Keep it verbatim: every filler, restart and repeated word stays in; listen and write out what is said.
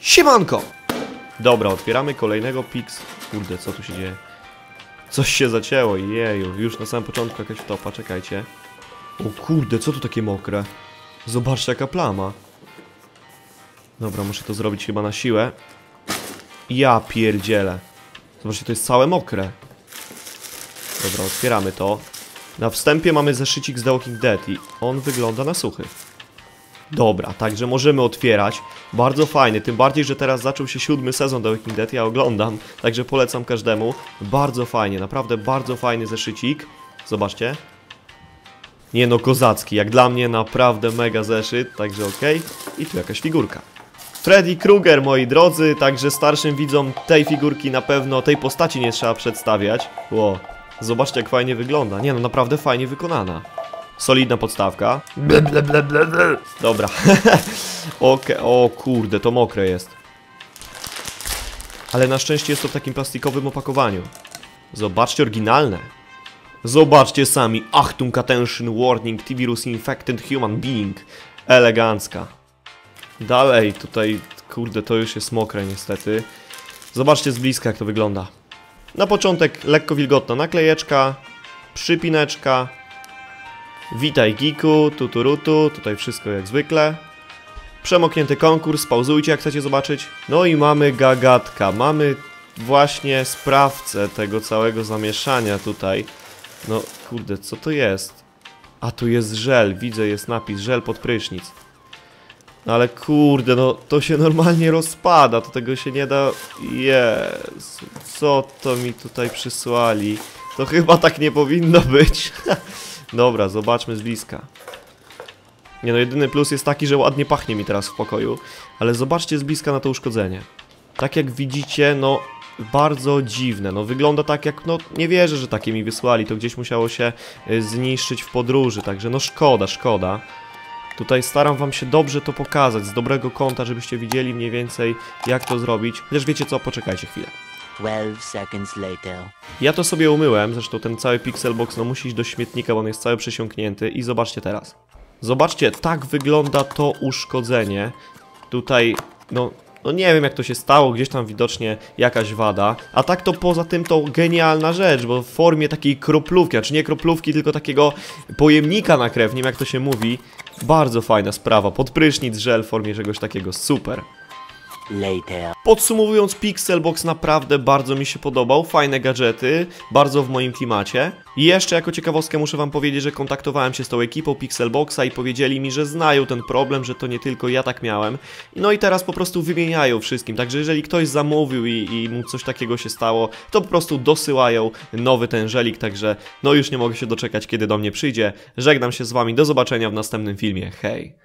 Siemanko! Dobra, otwieramy kolejnego Pix... Kurde, co tu się dzieje? Coś się zacięło, jeju, już na samym początku jakaś wtopa, czekajcie. O kurde, co tu takie mokre? Zobaczcie jaka plama. Dobra, muszę to zrobić chyba na siłę. Ja pierdzielę. Zobaczcie, to jest całe mokre. Dobra, otwieramy to. Na wstępie mamy zeszycik z The Walking Dead i on wygląda na suchy. Dobra, także możemy otwierać. Bardzo fajny, tym bardziej, że teraz zaczął się siódmy sezon The Walking Dead, ja oglądam, także polecam każdemu. Bardzo fajnie, naprawdę bardzo fajny zeszycik. Zobaczcie. Nie no, kozacki, jak dla mnie naprawdę mega zeszyt, także okej. I tu jakaś figurka. Freddy Krueger, moi drodzy, także starszym widzom tej figurki na pewno, tej postaci nie trzeba przedstawiać. Ło, zobaczcie jak fajnie wygląda, nie no, naprawdę fajnie wykonana. Solidna podstawka. Ble, ble, ble, ble, ble. Dobra. Okej, o kurde, to mokre jest. Ale na szczęście jest to w takim plastikowym opakowaniu. Zobaczcie, oryginalne. Zobaczcie sami. Achtung, attention, warning, T-virus infected human being. Elegancka. Dalej, tutaj, kurde, to już jest mokre niestety. Zobaczcie z bliska jak to wygląda. Na początek lekko wilgotna naklejeczka. Przypineczka. Witaj Geeku, tuturutu, tutaj wszystko jak zwykle. Przemoknięty konkurs, pauzujcie jak chcecie zobaczyć. No i mamy gagatka, mamy właśnie sprawcę tego całego zamieszania tutaj. No kurde, co to jest? A tu jest żel, widzę jest napis, żel pod prysznic. No ale kurde, no to się normalnie rozpada, to tego się nie da... Jezu, co to mi tutaj przysłali? To chyba tak nie powinno być. Dobra, zobaczmy z bliska. Nie no, jedyny plus jest taki, że ładnie pachnie mi teraz w pokoju. Ale zobaczcie z bliska na to uszkodzenie. Tak jak widzicie, no bardzo dziwne. No wygląda tak jak, no nie wierzę, że takie mi wysłali. To gdzieś musiało się y, zniszczyć w podróży, także no szkoda, szkoda. Tutaj staram wam się dobrze to pokazać, z dobrego kąta, żebyście widzieli mniej więcej jak to zrobić. Chociaż wiecie co, poczekajcie chwilę. twelve seconds later. Ja to sobie umyłem, zresztą ten cały Pixelbox no musi iść do śmietnika, bo on jest cały przesiąknięty i zobaczcie teraz. Zobaczcie, tak wygląda to uszkodzenie. Tutaj, no, no nie wiem jak to się stało, gdzieś tam widocznie jakaś wada. A tak to poza tym to genialna rzecz, bo w formie takiej kroplówki, znaczy nie kroplówki, tylko takiego pojemnika na krew, nie wiem jak to się mówi. Bardzo fajna sprawa, pod prysznic żel w formie czegoś takiego, super. Later. Podsumowując, Pixelbox naprawdę bardzo mi się podobał, fajne gadżety, bardzo w moim klimacie. I jeszcze jako ciekawostkę muszę wam powiedzieć, że kontaktowałem się z tą ekipą Pixelboxa i powiedzieli mi, że znają ten problem, że to nie tylko ja tak miałem. No i teraz po prostu wymieniają wszystkim, także jeżeli ktoś zamówił i, i mu coś takiego się stało, to po prostu dosyłają nowy ten żelik, także no już nie mogę się doczekać kiedy do mnie przyjdzie. Żegnam się z wami, do zobaczenia w następnym filmie, hej!